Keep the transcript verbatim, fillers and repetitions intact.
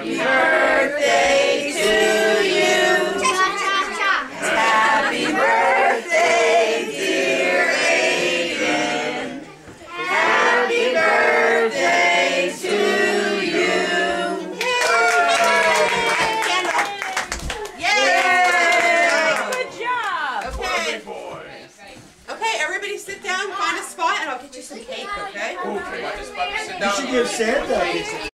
Happy birthday to you. Happy birthday, dear Aiden. Happy birthday to you. Yay! Good job. Okay. Okay, everybody sit down, find a spot, and I'll get you some cake, okay? Okay. You should give Santa a piece of